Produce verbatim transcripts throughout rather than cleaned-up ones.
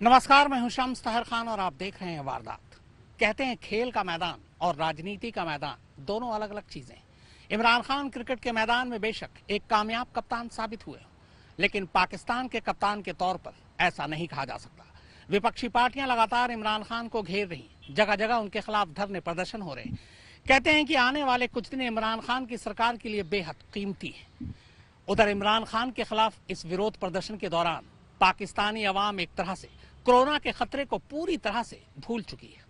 नमस्कार, मैं हूं शम्स तहर खान और आप देख रहे हैं वारदात। कहते हैं खेल का मैदान और राजनीति का मैदान दोनों अलग अलग चीजें। इमरान खान क्रिकेट के मैदान में बेशक एक कामयाब कप्तान साबित हुए, लेकिन पाकिस्तान के कप्तान के तौर पर ऐसा नहीं कहा जा सकता। विपक्षी पार्टियां लगातार इमरान खान को घेर रही, जगह जगह उनके खिलाफ धरने प्रदर्शन हो रहे। कहते हैं कि आने वाले कुछ दिन इमरान खान की सरकार के लिए बेहद कीमती है। उधर इमरान खान के खिलाफ इस विरोध प्रदर्शन के दौरान पाकिस्तानी अवाम एक तरह से कोरोना के खतरे को पूरी तरह से भूल चुकी है।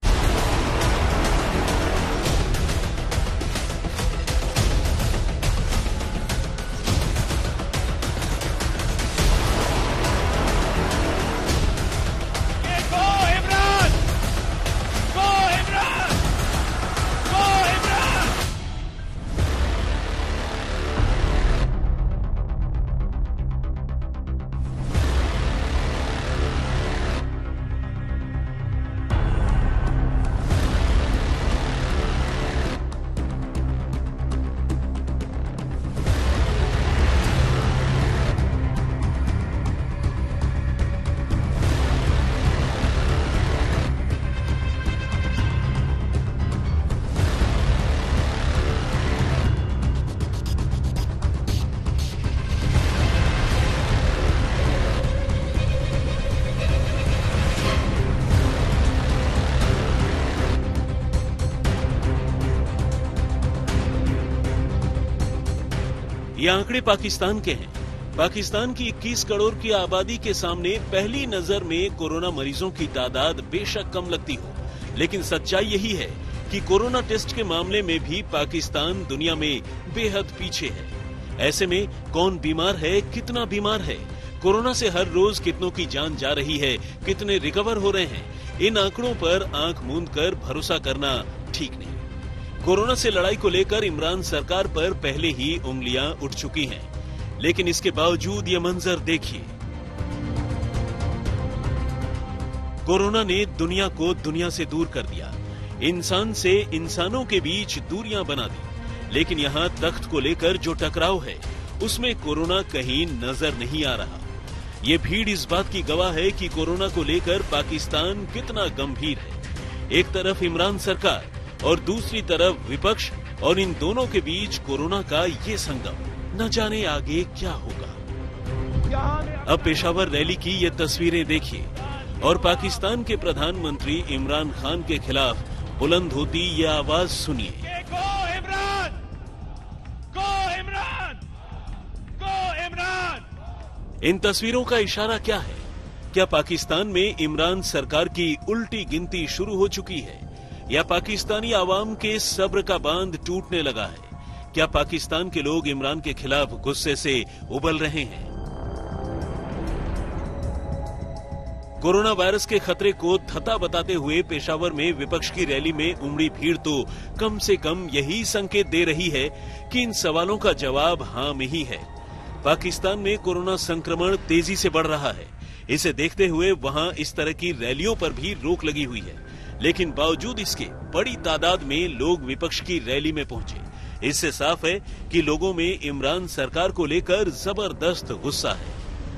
ये आंकड़े पाकिस्तान के हैं। पाकिस्तान की इक्कीस करोड़ की आबादी के सामने पहली नजर में कोरोना मरीजों की तादाद बेशक कम लगती हो, लेकिन सच्चाई यही है कि कोरोना टेस्ट के मामले में भी पाकिस्तान दुनिया में बेहद पीछे है। ऐसे में कौन बीमार है, कितना बीमार है, कोरोना से हर रोज कितनों की जान जा रही है, कितने रिकवर हो रहे हैं, इन आंकड़ों पर आंख मूंद कर भरोसा करना ठीक नहीं। कोरोना से लड़ाई को लेकर इमरान सरकार पर पहले ही उंगलियां उठ चुकी हैं, लेकिन इसके बावजूद ये मंजर देखिए। कोरोना ने दुनिया को दुनिया से दूर कर दिया, इंसान से इंसानों के बीच दूरियां बना दी, लेकिन यहाँ तख्त को लेकर जो टकराव है उसमें कोरोना कहीं नजर नहीं आ रहा। ये भीड़ इस बात की गवाह है कि कोरोना को लेकर पाकिस्तान कितना गंभीर है। एक तरफ इमरान सरकार और दूसरी तरफ विपक्ष, और इन दोनों के बीच कोरोना का ये संगम, न जाने आगे क्या होगा। अब पेशावर रैली की ये तस्वीरें देखिए और पाकिस्तान के प्रधानमंत्री इमरान खान के खिलाफ बुलंद होती ये आवाज सुनिए। गो इमरान! गो इमरान! गो इमरान! इन तस्वीरों का इशारा क्या है? क्या पाकिस्तान में इमरान सरकार की उल्टी गिनती शुरू हो चुकी है, या पाकिस्तानी आवाम के सब्र का बांध टूटने लगा है? क्या पाकिस्तान के लोग इमरान के खिलाफ गुस्से से उबल रहे हैं? कोरोना वायरस के खतरे को थता बताते हुए पेशावर में विपक्ष की रैली में उमड़ी भीड़ तो कम से कम यही संकेत दे रही है कि इन सवालों का जवाब हां में ही है। पाकिस्तान में कोरोना संक्रमण तेजी से बढ़ रहा है। इसे देखते हुए वहां इस तरह की रैलियों पर भी रोक लगी हुई है, लेकिन बावजूद इसके बड़ी तादाद में लोग विपक्ष की रैली में पहुंचे। इससे साफ है कि लोगों में इमरान सरकार को लेकर जबरदस्त गुस्सा है।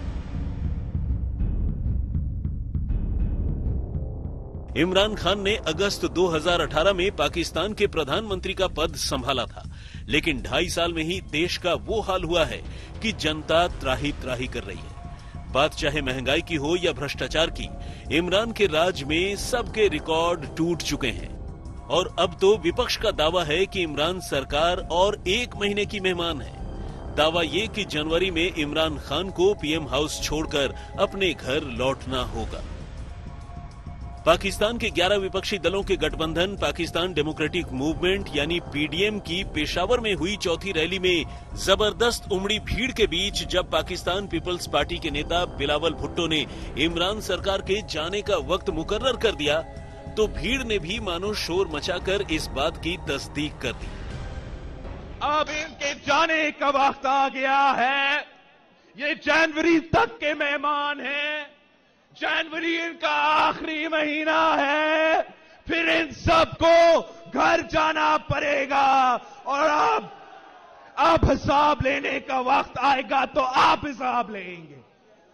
इमरान खान ने अगस्त दो हज़ार अठारह में पाकिस्तान के प्रधानमंत्री का पद संभाला था, लेकिन ढाई साल में ही देश का वो हाल हुआ है कि जनता त्राही त्राही कर रही है। बात चाहे महंगाई की हो या भ्रष्टाचार की, इमरान के राज में सबके रिकॉर्ड टूट चुके हैं। और अब तो विपक्ष का दावा है कि इमरान सरकार और एक महीने की मेहमान है। दावा ये कि जनवरी में इमरान खान को पीएम हाउस छोड़कर अपने घर लौटना होगा। पाकिस्तान के ग्यारह विपक्षी दलों के गठबंधन पाकिस्तान डेमोक्रेटिक मूवमेंट यानी पीडीएम की पेशावर में हुई चौथी रैली में जबरदस्त उमड़ी भीड़ के बीच जब पाकिस्तान पीपल्स पार्टी के नेता बिलावल भुट्टो ने इमरान सरकार के जाने का वक्त मुकर्रर कर दिया, तो भीड़ ने भी मानो शोर मचाकर इस बात की तस्दीक कर दी। अब इनके जाने का वक्त आ गया है। ये जनवरी तक के मेहमान हैं। जनवरी इनका आखिरी महीना है, फिर इन सबको घर जाना पड़ेगा। और अब अब हिसाब लेने का वक्त आएगा तो आप हिसाब लेंगे।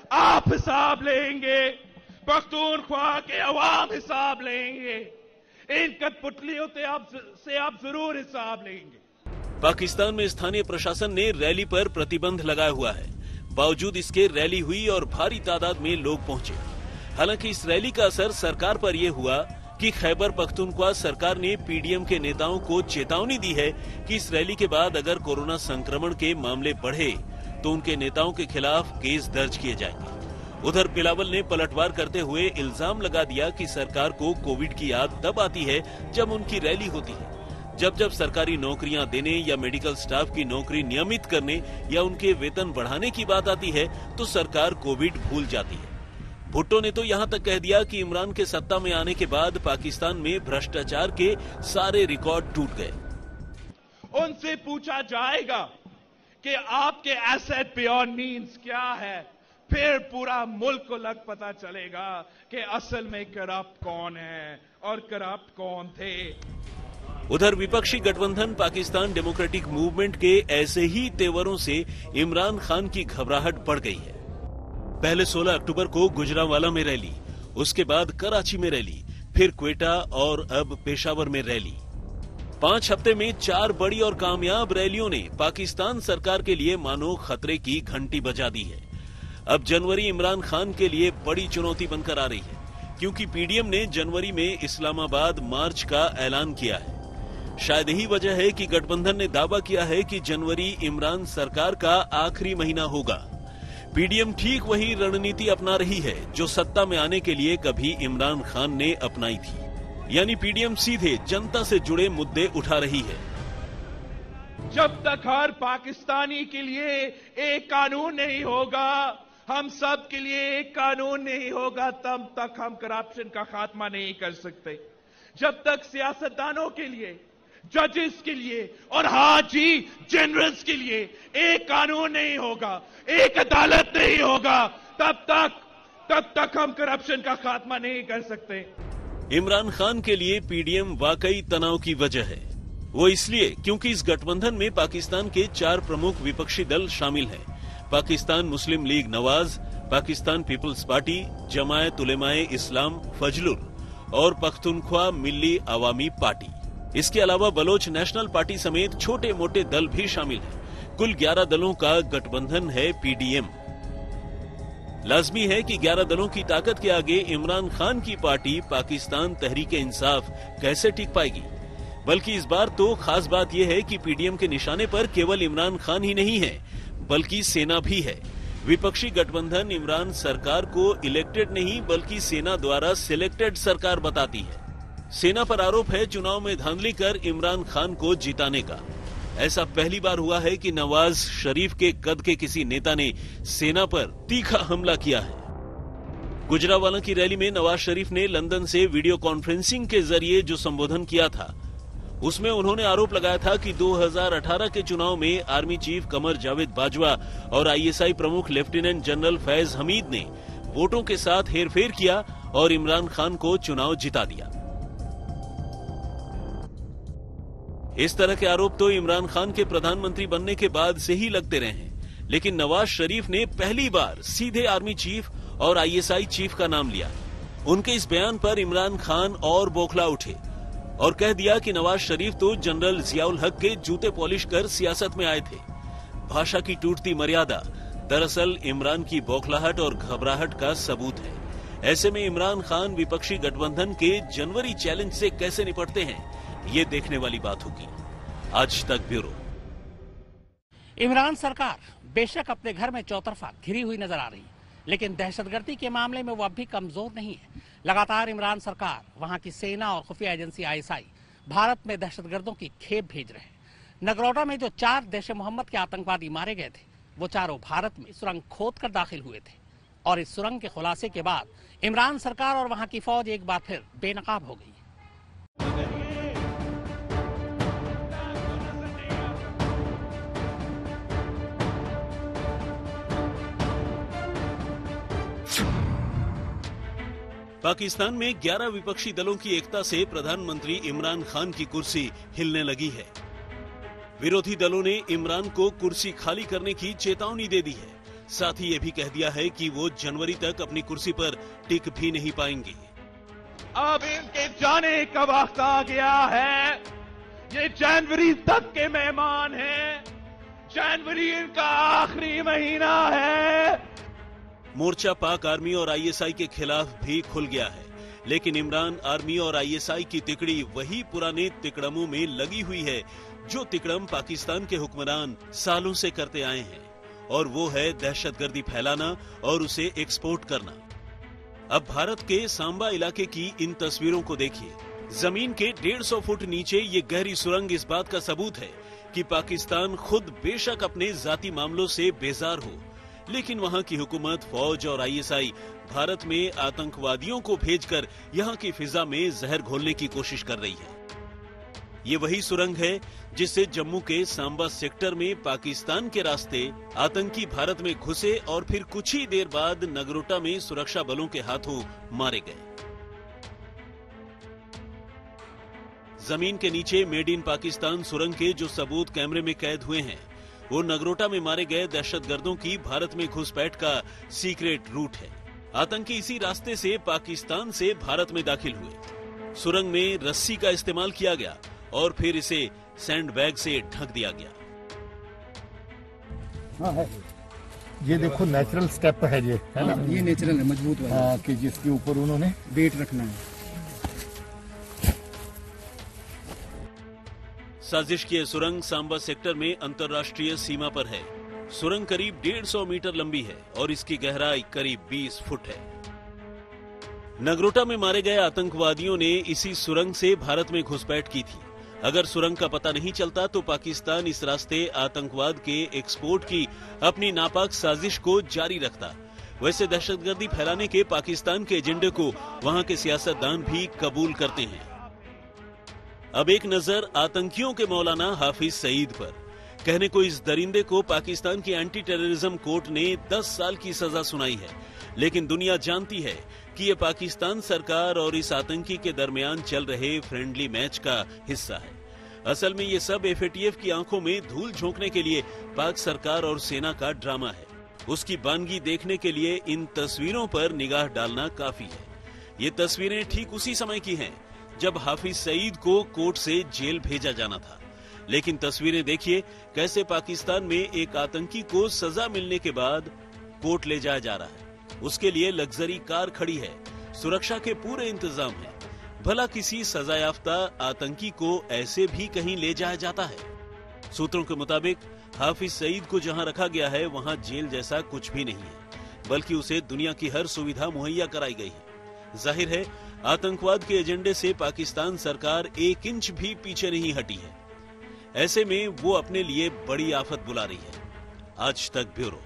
आप हिसाब लेंगे, पख्तूनख्वा के अवाम हिसाब लेंगे, इन कठपुतलियों से आप से आप जरूर हिसाब लेंगे। पाकिस्तान में स्थानीय प्रशासन ने रैली पर प्रतिबंध लगाया हुआ है। बावजूद इसके रैली हुई और भारी तादाद में लोग पहुंचे। हालांकि इस रैली का असर सरकार पर यह हुआ कि खैबर पख्तूनख्वा सरकार ने पीडीएम के नेताओं को चेतावनी दी है कि इस रैली के बाद अगर कोरोना संक्रमण के मामले बढ़े तो उनके नेताओं के खिलाफ केस दर्ज किए जाएंगे। उधर बिलावल ने पलटवार करते हुए इल्जाम लगा दिया कि सरकार को कोविड की याद तब आती है जब उनकी रैली होती है। जब जब सरकारी नौकरियां देने या मेडिकल स्टाफ की नौकरी नियमित करने या उनके वेतन बढ़ाने की बात आती है तो सरकार कोविड भूल जाती है। भुट्टो ने तो यहां तक कह दिया कि इमरान के सत्ता में आने के बाद पाकिस्तान में भ्रष्टाचार के सारे रिकॉर्ड टूट गए। उनसे पूछा जाएगा कि आपके एसेट बियॉन्ड मीन्स क्या है, फिर पूरा मुल्क को लग पता चलेगा कि असल में करप्ट कौन है और करप्ट कौन थे। उधर विपक्षी गठबंधन पाकिस्तान डेमोक्रेटिक मूवमेंट के ऐसे ही तेवरों से इमरान खान की घबराहट बढ़ गई है। पहले सोलह अक्टूबर को गुजरांवाला में रैली, उसके बाद कराची में रैली, फिर क्वेटा और अब पेशावर में रैली। पांच हफ्ते में चार बड़ी और कामयाब रैलियों ने पाकिस्तान सरकार के लिए मानो खतरे की घंटी बजा दी है। अब जनवरी इमरान खान के लिए बड़ी चुनौती बनकर आ रही है, क्योंकि पीडीएम ने जनवरी में इस्लामाबाद मार्च का ऐलान किया है। शायद यही वजह है कि गठबंधन ने दावा किया है कि जनवरी इमरान सरकार का आखिरी महीना होगा। पीडीएम ठीक वही रणनीति अपना रही है जो सत्ता में आने के लिए कभी इमरान खान ने अपनाई थी, यानी पीडीएम सीधे जनता से जुड़े मुद्दे उठा रही है। जब तक हर पाकिस्तानी के लिए एक कानून नहीं होगा, हम सब के लिए एक कानून नहीं होगा, तब तक हम करप्शन का खात्मा नहीं कर सकते। जब तक सियासतदानों के लिए, जजेस के लिए और हाँ जी जनरल्स के लिए एक कानून नहीं होगा, एक अदालत नहीं होगा, तब तक तब तक हम करप्शन का खात्मा नहीं कर सकते। इमरान खान के लिए पीडीएम वाकई तनाव की वजह है। वो इसलिए क्योंकि इस गठबंधन में पाकिस्तान के चार प्रमुख विपक्षी दल शामिल हैं। पाकिस्तान मुस्लिम लीग नवाज, पाकिस्तान पीपल्स पार्टी, जमायत उलेमाए इस्लाम फजलुर और पख्तूनख्वा मिल्ली अवामी पार्टी। इसके अलावा बलोच नेशनल पार्टी समेत छोटे मोटे दल भी शामिल हैं। कुल ग्यारह दलों का गठबंधन है पीडीएम। लाजमी है कि ग्यारह दलों की ताकत के आगे इमरान खान की पार्टी पाकिस्तान तहरीक इंसाफ कैसे टिक पाएगी। बल्कि इस बार तो खास बात यह है कि पीडीएम के निशाने पर केवल इमरान खान ही नहीं है, बल्कि सेना भी है। विपक्षी गठबंधन इमरान सरकार को इलेक्टेड नहीं बल्कि सेना द्वारा सिलेक्टेड सरकार बताती है। सेना पर आरोप है चुनाव में धांधली कर इमरान खान को जिताने का। ऐसा पहली बार हुआ है कि नवाज शरीफ के कद के किसी नेता ने सेना पर तीखा हमला किया है। गुजरांवाला की रैली में नवाज शरीफ ने लंदन से वीडियो कॉन्फ्रेंसिंग के जरिए जो संबोधन किया था, उसमें उन्होंने आरोप लगाया था कि दो हज़ार अठारह के चुनाव में आर्मी चीफ कमर जावेद बाजवा और आईएसआई प्रमुख लेफ्टिनेंट जनरल फैज हमीद ने वोटों के साथ हेरफेर किया और इमरान खान को चुनाव जिता दिया। इस तरह के आरोप तो इमरान खान के प्रधानमंत्री बनने के बाद से ही लगते रहे हैं, लेकिन नवाज शरीफ ने पहली बार सीधे आर्मी चीफ और आईएसआई चीफ का नाम लिया। उनके इस बयान पर इमरान खान और बौखला उठे और कह दिया कि नवाज शरीफ तो जनरल जियाउल हक के जूते पॉलिश कर सियासत में आए थे। भाषा की टूटती मर्यादा दरअसल इमरान की बौखलाहट और घबराहट का सबूत है। ऐसे में इमरान खान विपक्षी गठबंधन के जनवरी चैलेंज से कैसे निपटते हैं, ये देखने वाली बात होगी। आज तक ब्यूरो। इमरान सरकार बेशक अपने घर में चौतरफा घिरी हुई नजर आ रही है, लेकिन दहशतगर्दी के मामले में वो अब भी कमजोर नहीं है। लगातार इमरान सरकार, वहां की सेना और खुफिया एजेंसी आईएसआई भारत में दहशतगर्दों की खेप भेज रहे हैं। नगरोटा में जो चार जैश ए मोहम्मद के आतंकवादी मारे गए थे, वो चारों भारत में सुरंग खोद कर दाखिल हुए थे और इस सुरंग के खुलासे के बाद इमरान सरकार और वहां की फौज एक बार फिर बेनकाब हो गई। पाकिस्तान में ग्यारह विपक्षी दलों की एकता से प्रधानमंत्री इमरान खान की कुर्सी हिलने लगी है। विरोधी दलों ने इमरान को कुर्सी खाली करने की चेतावनी दे दी है। साथ ही ये भी कह दिया है कि वो जनवरी तक अपनी कुर्सी पर टिक भी नहीं पाएंगे। अब इनके जाने का वक्त आ गया है। ये जनवरी तक के मेहमान हैं। जनवरी इनका आखिरी महीना है। मोर्चा पाक आर्मी और आईएसआई के खिलाफ भी खुल गया है, लेकिन इमरान आर्मी और आईएसआई की तिकड़ी वही पुराने तिकड़मों में लगी हुई है जो तिकड़म पाकिस्तान के हुक्मरान सालों से करते आए हैं, और वो है दहशतगर्दी फैलाना और उसे एक्सपोर्ट करना। अब भारत के सांबा इलाके की इन तस्वीरों को देखिए। जमीन के डेढ़ सौ फुट नीचे ये गहरी सुरंग इस बात का सबूत है कि पाकिस्तान खुद बेशक अपने जाती मामलों से बेजार हो, लेकिन वहाँ की हुकूमत, फौज और आईएसआई भारत में आतंकवादियों को भेजकर यहाँ की फिजा में जहर घोलने की कोशिश कर रही है। ये वही सुरंग है जिससे जम्मू के सांबा सेक्टर में पाकिस्तान के रास्ते आतंकी भारत में घुसे और फिर कुछ ही देर बाद नगरोटा में सुरक्षा बलों के हाथों मारे गए। जमीन के नीचे मेड इन पाकिस्तान सुरंग के जो सबूत कैमरे में कैद हुए हैं, वो नगरोटा में मारे गए दहशतगर्दों की भारत में घुसपैठ का सीक्रेट रूट है। आतंकी इसी रास्ते से पाकिस्तान से भारत में दाखिल हुए। सुरंग में रस्सी का इस्तेमाल किया गया और फिर इसे सैंडबैग से ढक दिया गया। हाँ है। ये देखो नेचुरल स्टेप है, ये है ना, ये नेचुरल है, मजबूत वाला। हाँ, कि जिसके ऊपर उन्होंने वेट रखना है। साजिश की सुरंग सांबा सेक्टर में अंतर्राष्ट्रीय सीमा पर है। सुरंग करीब डेढ़ सौ मीटर लंबी है और इसकी गहराई करीब बीस फुट है। नगरोटा में मारे गए आतंकवादियों ने इसी सुरंग से भारत में घुसपैठ की थी। अगर सुरंग का पता नहीं चलता तो पाकिस्तान इस रास्ते आतंकवाद के एक्सपोर्ट की अपनी नापाक साजिश को जारी रखता। वैसे दहशतगर्दी फैलाने के पाकिस्तान के एजेंडे को वहां के सियासतदान भी कबूल करते हैं। अब एक नजर आतंकियों के मौलाना हाफिज सईद पर। कहने को इस दरिंदे को पाकिस्तान की एंटी टेररिज्म कोर्ट ने दस साल की सजा सुनाई है, लेकिन दुनिया जानती है कि ये पाकिस्तान सरकार और इस आतंकी के दरमियान चल रहे फ्रेंडली मैच का हिस्सा है। असल में ये सब एफएटीएफ की आंखों में धूल झोंकने के लिए पाक सरकार और सेना का ड्रामा है। उसकी बानगी देखने के लिए इन तस्वीरों पर निगाह डालना काफी है। ये तस्वीरें ठीक उसी समय की हैं जब हाफिज सईद को कोर्ट से जेल भेजा जाना था। लेकिन तस्वीरें देखिए कैसे पाकिस्तान में एक आतंकी को सजा मिलने के बाद कोर्ट ले जाया जा रहा है। उसके लिए लग्जरी कार खड़ी है, सुरक्षा के पूरे इंतजाम हैं। भला किसी सजायाफ्ता आतंकी को ऐसे भी कहीं ले जाया जाता है? सूत्रों के मुताबिक हाफिज सईद को जहां रखा गया है वहां जेल जैसा कुछ भी नहीं है, बल्कि उसे दुनिया की हर सुविधा मुहैया कराई गई है। जाहिर है आतंकवाद के एजेंडे से पाकिस्तान सरकार एक इंच भी पीछे नहीं हटी है। ऐसे में वो अपने लिए बड़ी आफत बुला रही है। आज तक ब्यूरो।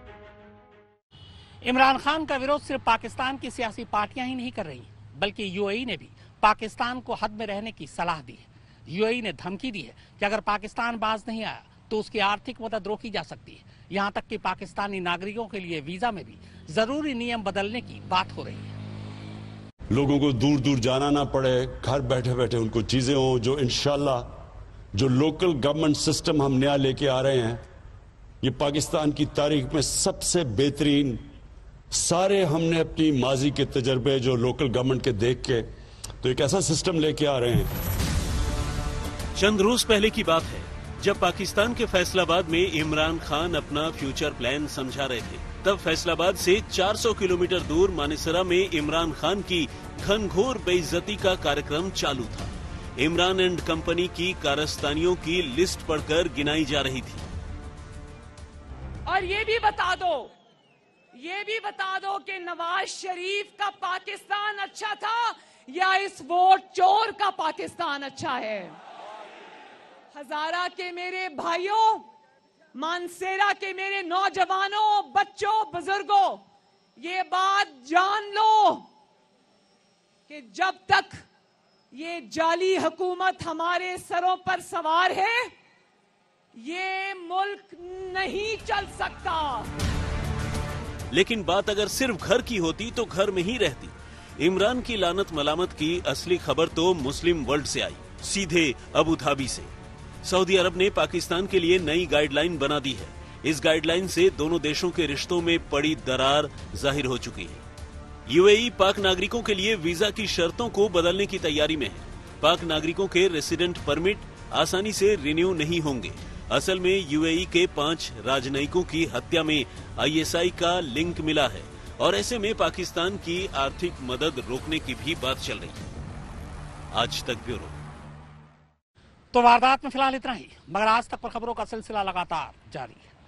इमरान खान का विरोध सिर्फ पाकिस्तान की सियासी पार्टियां ही नहीं कर रही, बल्कि यूएई ने भी पाकिस्तान को हद में रहने की सलाह दी है। यूएई ने धमकी दी है कि अगर पाकिस्तान बाज नहीं आया तो उसकी आर्थिक मदद रोकी जा सकती है। यहाँ तक कि पाकिस्तानी नागरिकों के लिए वीजा में भी जरूरी नियम बदलने की बात हो रही है। लोगों को दूर दूर जाना ना पड़े, घर बैठे बैठे उनको चीजें हों, जो इंशाल्लाह जो लोकल गवर्नमेंट सिस्टम हम नया लेके आ रहे हैं, ये पाकिस्तान की तारीख में सबसे बेहतरीन। सारे हमने अपनी माजी के तजर्बे जो लोकल गवर्नमेंट के देख के तो एक ऐसा सिस्टम लेके आ रहे हैं। चंद रोज पहले की बात है जब पाकिस्तान के फैसलाबाद में इमरान खान अपना फ्यूचर प्लान समझा रहे थे। तब फैसलाबाद से चार सौ किलोमीटर दूर मानेसरा में इमरान खान की घनघोर बेइज्जती का कार्यक्रम चालू था। इमरान एंड कंपनी की कारस्तानियों की लिस्ट पढ़कर गिनाई जा रही थी। और ये भी बता दो, ये भी बता दो कि नवाज शरीफ का पाकिस्तान अच्छा था या इस वोट चोर का पाकिस्तान अच्छा है। हजारा के मेरे भाइयों, मानसेरा के मेरे नौजवानों, बच्चों, बुजुर्गों, ये बात जान लो कि जब तक ये जाली हुकूमत हमारे सरों पर सवार है, ये मुल्क नहीं चल सकता। लेकिन बात अगर सिर्फ घर की होती तो घर में ही रहती। इमरान की लानत मलामत की असली खबर तो मुस्लिम वर्ल्ड से आई, सीधे अबू धाबी से। सऊदी अरब ने पाकिस्तान के लिए नई गाइडलाइन बना दी है। इस गाइडलाइन से दोनों देशों के रिश्तों में पड़ी दरार जाहिर हो चुकी है। यूएई पाक नागरिकों के लिए वीजा की शर्तों को बदलने की तैयारी में है। पाक नागरिकों के रेसिडेंट परमिट आसानी से रिन्यू नहीं होंगे। असल में यूएई के पांच राजनयिकों की हत्या में आईएसआई का लिंक मिला है और ऐसे में पाकिस्तान की आर्थिक मदद रोकने की भी बात चल रही है। आज तक ब्यूरो। तो वारदात में फिलहाल इतना ही, मगर आज तक पर खबरों का सिलसिला लगातार जारी है।